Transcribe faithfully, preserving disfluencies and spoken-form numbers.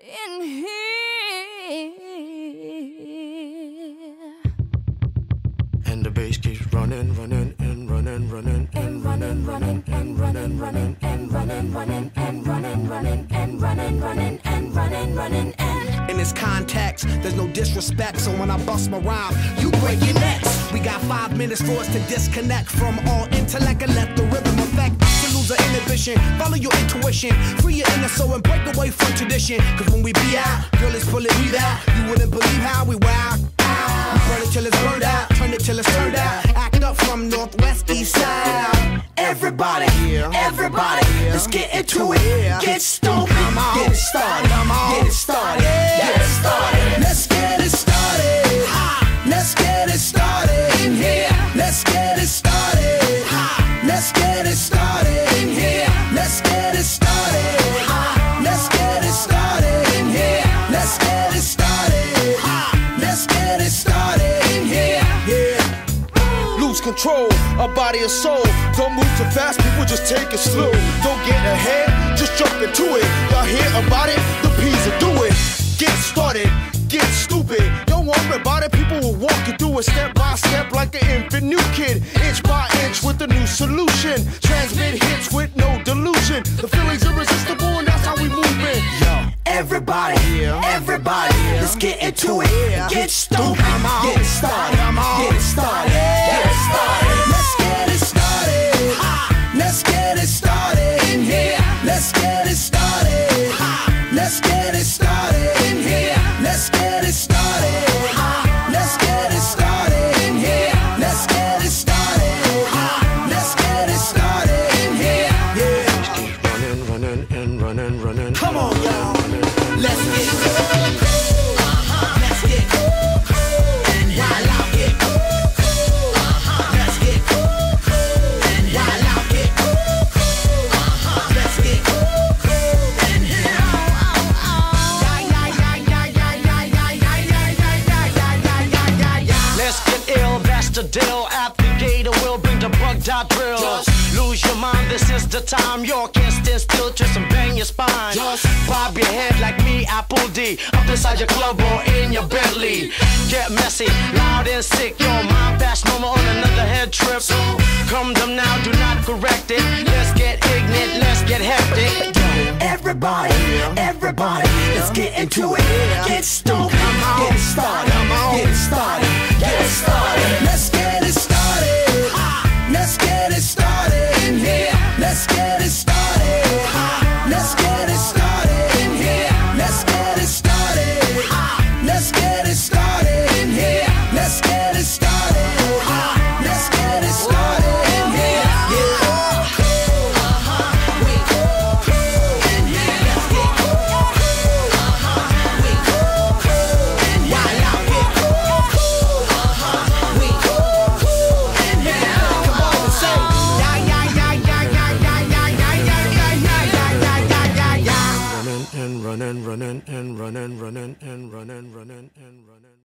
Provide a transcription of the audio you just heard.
in here. And the bass keeps running, running, and running, running, and running, running, and running, running, and running, running, and running, running, and running, running, and running, running, and in this context, there's no disrespect, so when I bust my rhyme, you break your necks. We got five minutes for us to disconnect from all intellect and let the rhythm affect. To lose our inhibition, follow your intuition, free your inner soul and break away from tradition. Cause when we be out, girl, it's pulling me out. You wouldn't believe how we wow. We burn it till it's burned out, turn it till it's turned out. Act up from northwest, east side. Everybody, everybody, let's get into it. Get stoked, get it started, get it started, get it started. Let's get it started. Let's get it started in here. Let's get it started. Let's get it started in here. Let's get it started. Let's get it started in here. Let's get it started. Let's get it started in here. Yeah. Lose control of body and soul. Don't move too fast, people just take it slow. Don't get ahead, just jump into it. Y'all hear about it? The P's will do it. Get started, get stupid. Don't worry about it, people will walk you through it step by step like an infant new kid. Inch by inch with a new solution. Transmit hits with no delusion. The feeling's irresistible and that's how we move it. Yo. Everybody, everybody, let's get into it. Get stoked, get it started, get it started, get it started. Let's get it started. Let's get it started in here. Let's get it started. Let's get it started in here. Let's get it started. Let's get it started in here. Let's get it started. Let's get it started in here. Yeah. Running, running, and running, running. Come on, y'all. Let's get cool. Uh-huh. Let's get cool. And while I get cool. Uh-huh. Let's get cool. And while I get cool. Uh-huh. Let's get cool. And yeah. Let's get ill, that's the deal. At the gate, we'll bring the bug dot drill. Just lose your mind, this is the time. You can't stand still, twist and bang your spine. Just bob your head like me, Apple D. Up inside your club or in your Bentley. Get messy, loud and sick. Your mind fast, no more on another head trip. So come them now, do not correct it. Let's get ignorant, let's get hectic. Everybody, everybody, let's get into it. Get stoked, get it started, get it started, get it started. Let's get it started. Let's get it started in here. Let's get it started. Let's get it started in here. Let's get it started. Let's get it started in here. Let's get it started. Let's get it started in here. Yeah. Running, running, and running, and running, and running.